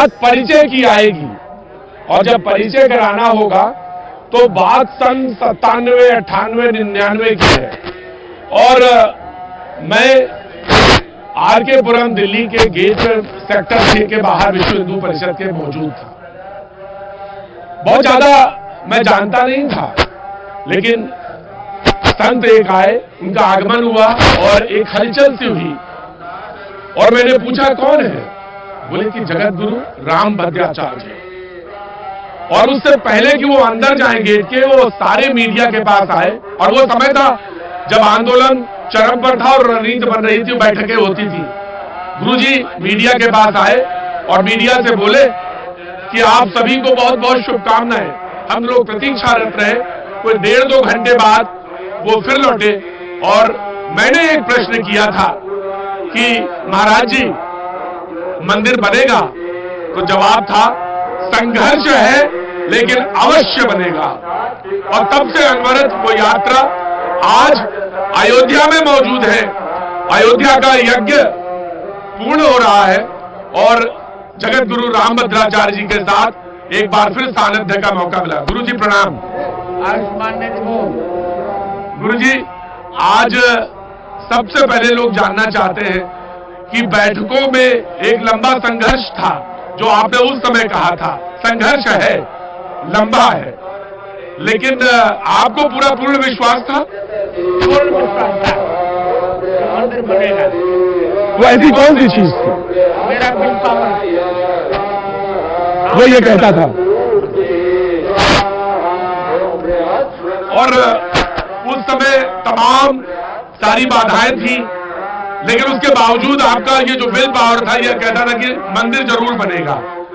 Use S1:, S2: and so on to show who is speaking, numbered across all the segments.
S1: बात परिचय की आएगी, और जब परिचय कराना होगा तो बात सन 97, 98, 99 की है। और मैं आरके पुरम दिल्ली के गेट सेक्टर 6 के बाहर विश्व हिंदू परिषद के मौजूद था। बहुत ज्यादा मैं जानता नहीं था, लेकिन संत एक आए, उनका आगमन हुआ और एक हलचल सी हुई, और मैंने पूछा कौन है? बोले कि जगत गुरु रामभद्राचार्य। और उससे पहले कि वो अंदर जाएं गेट के, वो सारे मीडिया के पास आए, और वो समय था जब आंदोलन चरम पर था और रणनीति बन रही थी, बैठकें होती थी। गुरुजी मीडिया के पास आए और मीडिया से बोले कि आप सभी को बहुत बहुत शुभकामनाएं। हम लोग प्रतीक्षारत रहे। कोई 1.5-2 घंटे बाद वो फिर लौटे, और मैंने एक प्रश्न किया था कि महाराज जी मंदिर बनेगा? तो जवाब था संघर्ष है लेकिन अवश्य बनेगा। और तब से अनवरत वो यात्रा आज अयोध्या में मौजूद है। अयोध्या का यज्ञ पूर्ण हो रहा है, और जगत गुरु रामभद्राचार्य जी के साथ एक बार फिर सानिध्य का मौका मिला। गुरु जी प्रणाम। गुरु जी, आज सबसे पहले लोग जानना चाहते हैं कि बैठकों में एक लंबा संघर्ष था, जो आपने उस समय कहा था। संघर्ष है, लंबा है, लेकिन आपको पूरा पूर्ण विश्वास था?
S2: पूर्ण विश्वास था मंदिर बनेगा।
S1: वो ऐसी कौन सी चीज थी?
S2: मेरा विल पावर,
S1: वो ये कहता था। और उस समय तमाम सारी बाधाएं थी, लेकिन उसके बावजूद आपका ये जो विल पावर था, ये कहता था कि मंदिर जरूर बनेगा।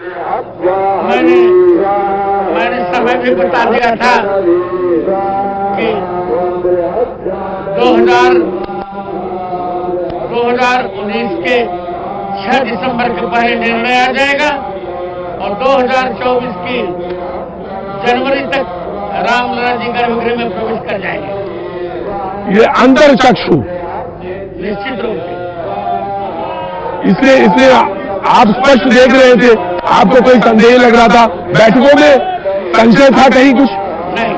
S2: मैंने समय भी बता दिया था कि 2019 के 6 दिसंबर के पहले निर्णय आ जाएगा, और 2024 की जनवरी तक रामलला जी गर्भगृह में प्रवेश कर जाएंगे।
S1: ये अंतर चक्षु
S2: निश्चित रूप से।
S1: इसलिए आप स्पष्ट देख रहे थे, आपको कोई संदेह लग रहा था? बैठकों में संशय था कहीं कुछ?
S2: नहीं,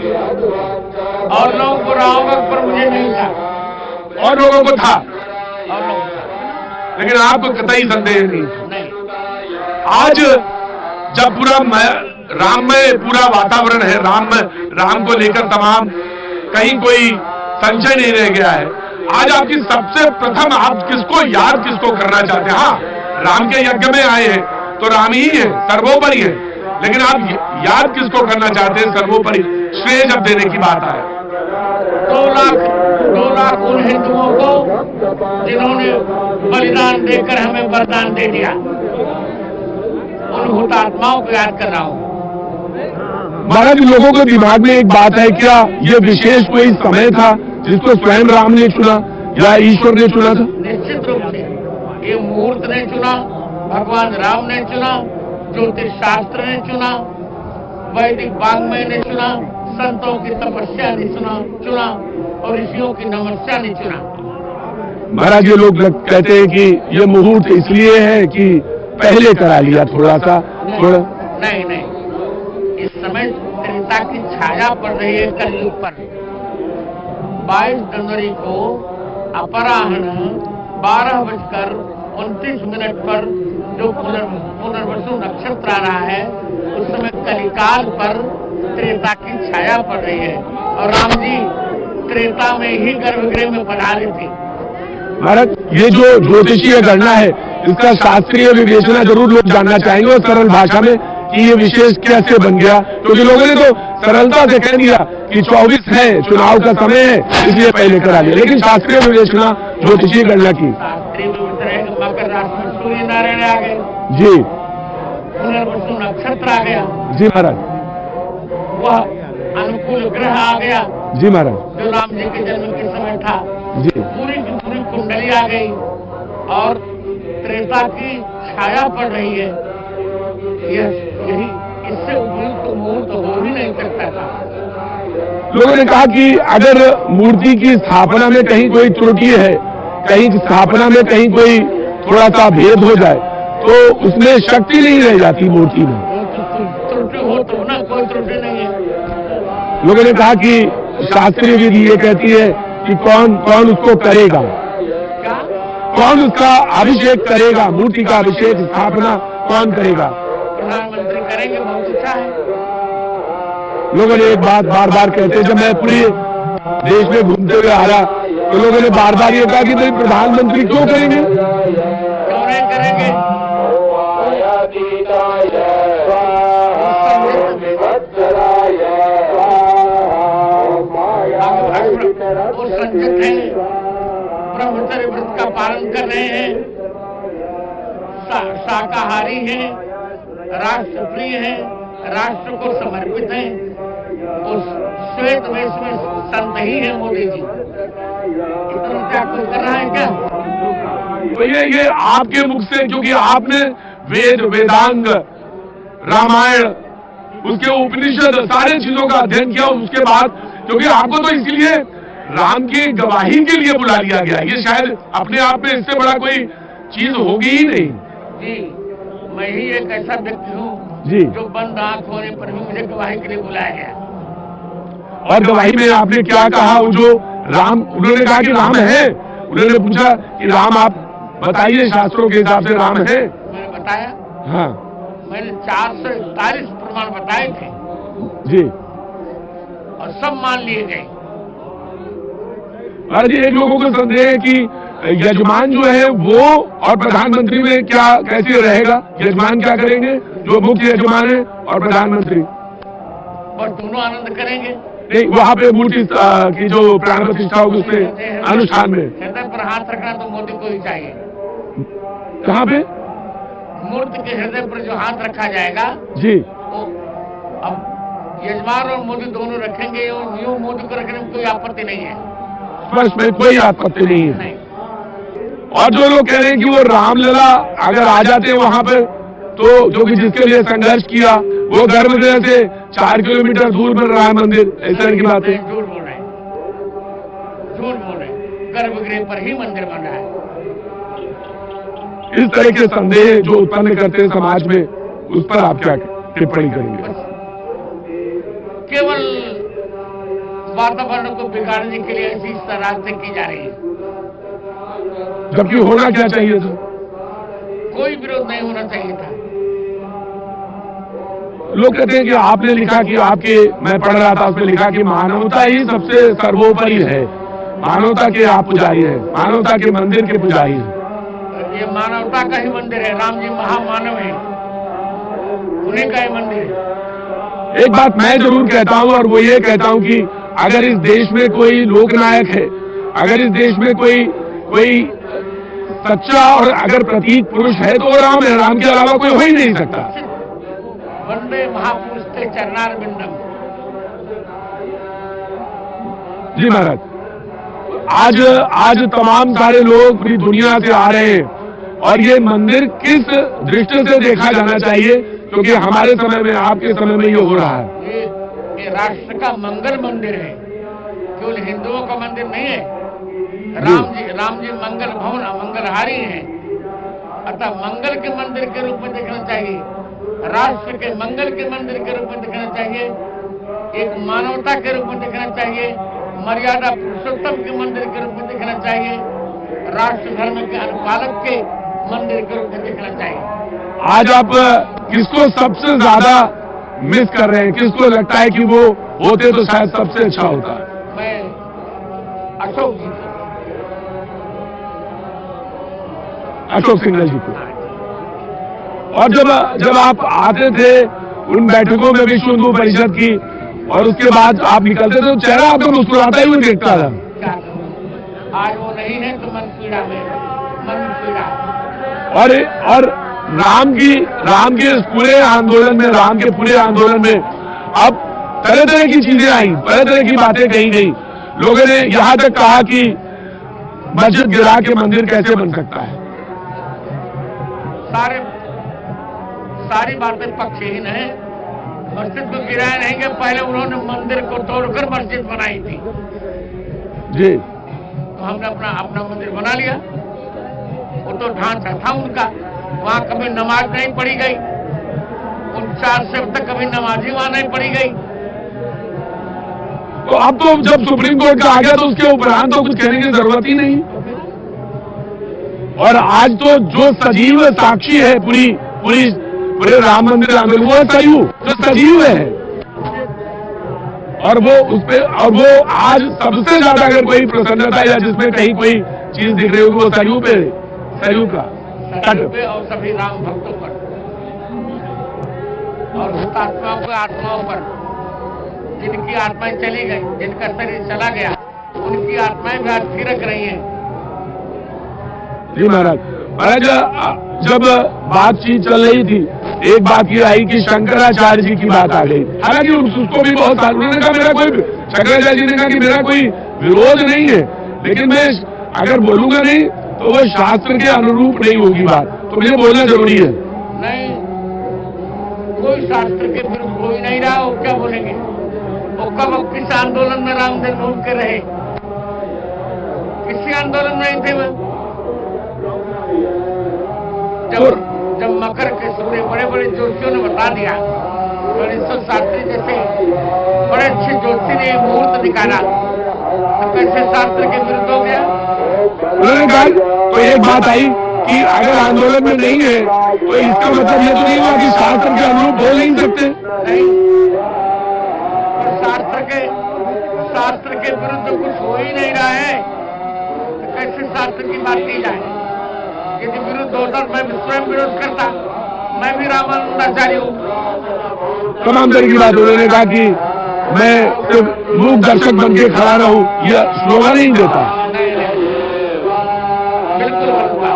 S2: और लोगों को रहा होगा, पर मुझे नहीं था।
S1: और लोगों को था,
S2: और लोगों को था,
S1: लेकिन आपको कतई संदेह नहीं।
S2: नहीं।
S1: आज जब पूरा राममय पूरा वातावरण है, राम को लेकर तमाम कहीं कोई संशय नहीं रह गया है। आज आपकी सबसे प्रथम आप किसको करना चाहते हैं? हाँ, राम के यज्ञ में आए हैं तो राम ही है, सर्वोपरि है, लेकिन आप याद किसको करना चाहते हैं सर्वोपरि? श्रेय जब देने की बात आए,
S2: 2 लाख उन हिंदुओं को जिन्होंने बलिदान देकर हमें वरदान दे दिया, उन हुतात्माओं को याद कर रहा हूँ।
S1: महाराज, लोगों के दिमाग में एक बात है, क्या ये विशेष कोई समय था जिसको स्वयं राम ने चुना या ईश्वर ने चुना था?
S2: निश्चित रूप से ये मुहूर्त ने चुना, भगवान राम ने चुना, ज्योतिष शास्त्र ने चुना, वैदिक वाङ्मय ने चुना, संतों की तपस्या ने चुना, और ऋषियों की नमस्या ने चुना।
S1: महाराज, ये लोग कहते हैं कि ये मुहूर्त इसलिए है कि पहले करा लिया थोड़ा सा।
S2: नहीं, इस समय त्रेता की छाया पड़ रही है कलयुग पर। 22 जनवरी को अपराह्न 12:29 पर जो पुनर्वसु नक्षत्र आ रहा है, उस समय कलिकाल पर त्रेता की छाया पड़ रही है, और राम जी त्रेता में ही गर्भगृह में पधारे थे।
S1: महाराज, ये जो ज्योतिषीय गणना है, इसका शास्त्रीय विवेचना जरूर लोग जानना चाहेंगे, और सरल भाषा में कि ये विशेष कैसे बन गया, क्योंकि लोगों ने तो सरलता से कह दिया कि 24 है, चुनाव का समय है, इसलिए पहले करा लिया, लेकिन शास्त्रीय विवेचना ज्योतिषीय गणना की।
S2: शास्त्रीय विवेचना मकर राशि में सूर्य नारायण आ गए
S1: जी,
S2: पुनर्वसु नक्षत्र आ गया
S1: जी महाराज,
S2: वह अनुकूल ग्रह आ गया
S1: जी महाराज,
S2: जो राम जी के जन्म के समय था
S1: जी,
S2: पूरी की पूरी कुंडली आ गई, और त्रेता की छाया पड़ रही है। यही इससे उपयुक्त मुहूर्त हो ही नहीं सकता था।
S1: लोगों ने कहा कि अगर मूर्ति की स्थापना में कहीं कोई त्रुटि है, कहीं स्थापना में कहीं कोई थोड़ा सा भेद हो जाए, तो उसमें शक्ति नहीं रह जाती मूर्ति में।
S2: त्रुटि हो तो ना, कोई त्रुटि नहीं है।
S1: लोगों ने कहा कि शास्त्रीय विधि ये कहती है कि कौन कौन उसको करेगा,
S2: क्या
S1: कौन उसका अभिषेक करेगा, मूर्ति का अभिषेक स्थापना कौन करेगा?
S2: प्रधानमंत्री करेंगे, बहुत अच्छा है।
S1: लोगों ने एक बात बार बार कहते हैं, जब मैं पूरे देश में घूमते हुए आ रहा तो लोगों ने बार बार ये कहा कि भाई प्रधानमंत्री क्यों करेंगे,
S2: क्यों नहीं करेंगे? वो संचित है, ब्रह्मचर्य व्रत का पालन कर रहे हैं, शाकाहारी हैं, राष्ट्रप्रिय हैं, राष्ट्र को समर्पित हैं। उस श्वेत वेश में संत ही है मोदी जी। इतना क्या कुछ कर रहा है क्या?
S1: तो ये आपके मुख से, क्योंकि आपने वेद, वेदांग, रामायण, उसके उपनिषद सारे चीजों का अध्ययन किया, उसके बाद क्योंकि आपको तो इसलिए राम की गवाही के लिए बुला लिया गया, ये शायद अपने आप में इससे बड़ा कोई चीज होगी ही नहीं।
S2: जी, मैं ही एक ऐसा व्यक्ति हूँ
S1: जी,
S2: जो बंद आंख होने पर भी मुझे गवाही के लिए बुलाया गया।
S1: और गवाही में आपने क्या कहा? वो जो राम, उन्होंने कहा कि राम है, उन्होंने पूछा कि राम आप बताइए शास्त्रों के हिसाब से राम है।
S2: मैंने बताया,
S1: हाँ
S2: मैंने 441 प्रमाण बताए थे
S1: जी,
S2: और सब मान लिए गए।
S1: महाराज जी, एक लोगों को संदेह है कि यजमान जो है वो और प्रधानमंत्री में क्या कैसे रहेगा? यजमान क्या करेंगे, जो मुख्य यजमान है और प्रधानमंत्री?
S2: और दोनों आनंद करेंगे।
S1: नहीं, वहाँ पे मूर्ति की जो प्राण प्रतिष्ठा होगी उसमें अनुष्ठान में
S2: हृदय पर हाथ रखना तो मोदी को ही चाहिए।
S1: कहाँ पे?
S2: मूर्ति के हृदय पर जो हाथ रखा जाएगा
S1: जी,
S2: वो अब यजमान और मोदी दोनों रखेंगे, और यूं मोदी को रखने में कोई आपत्ति नहीं है।
S1: स्पर्श में कोई आपत्ति नहीं है।
S2: नहीं।
S1: और जो लोग कह रहे हैं कि वो रामलला अगर आ जाते हैं वहाँ पर, तो जो कि जिसके लिए संघर्ष किया वो गर्भगृह से 4 किलोमीटर दूर बन रहा है मंदिर, इस तरह की बातें।
S2: झूठ बोल रहे हैं, झूठ बोल रहे हैं। गर्भगृह पर ही मंदिर बन रहा है।
S1: इस तरह के संदेह जो उत्पन्न करते हैं समाज में, उस पर आप क्या टिप्पणी करेंगे?
S2: केवल वातावरण को बिगाड़ने के लिए ऐसी शरारतें की जा रही है,
S1: जबकि होना क्या चाहिए था?
S2: कोई विरोध नहीं होना चाहिए था।
S1: लोग कहते हैं कि आपने लिखा कि आपके, मैं पढ़ रहा था उसमें लिखा कि मानवता ही सबसे सर्वोपरि है, मानवता के आप पुजारी है, मानवता के मंदिर के पुजारी है।
S2: ये मानवता का ही मंदिर है। राम जी महामानव है, उन्हीं का ही मंदिर है।
S1: एक बात मैं जरूर कहता हूं, और वो ये कहता हूं कि अगर इस देश में कोई लोकनायक है, अगर इस देश में कोई सच्चा और अगर प्रतीक पुरुष है तो वो राम है। राम के अलावा कोई हो ही नहीं सकता।
S2: वंदे महापुरुष थे चरणार बिंदम।
S1: जी महाराज, आज तमाम सारे लोग पूरी दुनिया से आ रहे हैं, और ये मंदिर किस दृष्टि से देखा जाना चाहिए? क्योंकि हमारे समय में, आपके समय में ये हो रहा है।
S2: ये राष्ट्र का मंगल मंदिर है, केवल हिंदुओं का मंदिर नहीं है। राम जी मंगल भवन मंगलहारी हैं, अतः मंगल के मंदिर के रूप में देखना चाहिए, राष्ट्र के मंगल के मंदिर के रूप में देखना चाहिए, एक मानवता के रूप में देखना चाहिए, मर्यादा पुरुषोत्तम के मंदिर के रूप में देखना चाहिए, राष्ट्र धर्म के अनुपालक के मंदिर के रूप में देखना चाहिए।
S1: आज आप किसको सबसे ज्यादा मिस कर रहे हैं? किसको लगता है कि वो होते तो शायद सबसे अच्छा होता?
S2: मैं अशोक जी,
S1: अशोक सिंघल जी को। और जब आप आते थे उन बैठकों में विश्व हिंदू परिषद की, और उसके बाद आप निकलते थे तो चेहरा आपको मुस्कुराता ही दिखता था।
S2: आज वो नहीं है तो मन पीड़ा में, मन पीड़ा।
S1: और राम के इस पूरे आंदोलन में, राम के पूरे आंदोलन में अब तरह तरह की चीजें आई, तरह तरह की बातें कही गई। लोगों ने यहां तक कहा कि मस्जिद गिरा के मंदिर कैसे बन सकता है।
S2: सारी बातें पक्षहीन है। मस्जिद को गिराया नहीं कि पहले उन्होंने मंदिर को तोड़कर मस्जिद बनाई थी
S1: जी,
S2: तो हमने अपना मंदिर बना लिया। वो तो ढांचा था उनका, वहां कभी नमाज नहीं पढ़ी गई, 49 से अब तक कभी नमाजी वहां नहीं पढ़ी गई।
S1: तो अब तो जब सुप्रीम कोर्ट का आ गया तो उसके उपरांत तो कुछ कहने की जरूरत ही नहीं। और आज तो जो सजीव साक्षी है पूरे राम मंदिर आंदोलन, वो सरयू जो सजीव है, और वो उसपे, और वो आज सबसे ज्यादा अगर कोई प्रसन्नता या जिसमें कहीं कोई चीज दिख रही होगी वो सरयू पे, सरयू का तट
S2: पे और सभी राम भक्तों पर और हुतात्माओं के आत्माओं पर, जिनकी आत्माएं चली गई, जिनका शरीर चला गया, उनकी आत्माएं भी आज थिरक रही हैं।
S1: जी महाराज, जब बातचीत चल रही थी, एक बात ये आई कि शंकराचार्य जी की बात आ गई। हालांकि उसको भी बहुत साल उन्होंने कहा, मेरा कोई, शंकराचार्य जी ने कहा कि मेरा कोई विरोध नहीं है, लेकिन मैं अगर बोलूंगा नहीं तो वो शास्त्र के अनुरूप नहीं होगी बात, तो मुझे बोलना जरूरी है।
S2: नहीं, कोई शास्त्र के विरुद्ध कोई नहीं रहा हो, क्या बोलेंगे? वो कब अब किस आंदोलन में रामदेव घूम के रहे? किसी आंदोलन में नहीं थे वो। जब मकर के सूर्य बड़े बड़े ज्योतिषियों ने बता दिया, गणेश शास्त्री जैसे बड़े अच्छे ज्योतिषी ने मुहूर्त निकाला, तो कैसे शास्त्र के विरुद्ध हो गया?
S1: उन्होंने कहा तो एक बात आई कि अगर आंदोलन में नहीं है तो इसका मतलब ये तो नहीं हुआ कि शास्त्र के अनुरूप बोल नहीं सकते।
S2: नहीं, शास्त्र के विरुद्ध कुछ हो ही नहीं रहा है, तो कैसे शास्त्र की बात की जाए? यदि विरुद्ध होता मैं भी स्वयं विरोध करता, मैं भी रामानंदाचार्य हूँ।
S1: तमाम तरह की बात उन्होंने कहा कि मैं सिर्फ मूक दर्शक बन के खड़ा रहूं, यह स्लोगन नहीं देता।
S2: बिल्कुल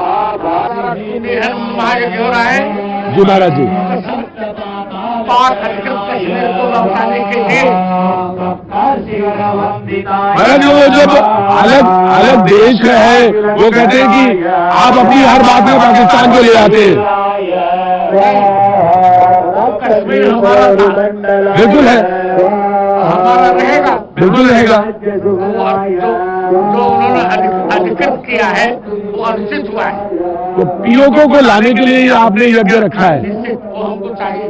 S2: महायज्ञ हो रहा है
S1: जी महाराज जी।
S2: पाक अधिकृत कश्मीर को लौटाने के लिए
S1: महाराज, वो जब अलग अलग देश है वो कहते हैं कि आप अपनी हर बात में पाकिस्तान को ले आते हैं।
S2: कश्मीर हमारा था,
S1: बिल्कुल है,
S2: हमारा रहेगा,
S1: बिल्कुल रहेगा।
S2: जो उन्होंने अधिकृत किया है वो अनुचित हुआ है।
S1: तो पीओके को लाने के लिए आपने यज्ञ रखा है,
S2: निश्चित वो हमको चाहिए।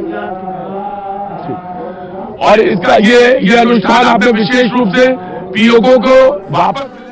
S1: और इसका ये अनुष्ठान आपने विशेष रूप से पीओके को वापस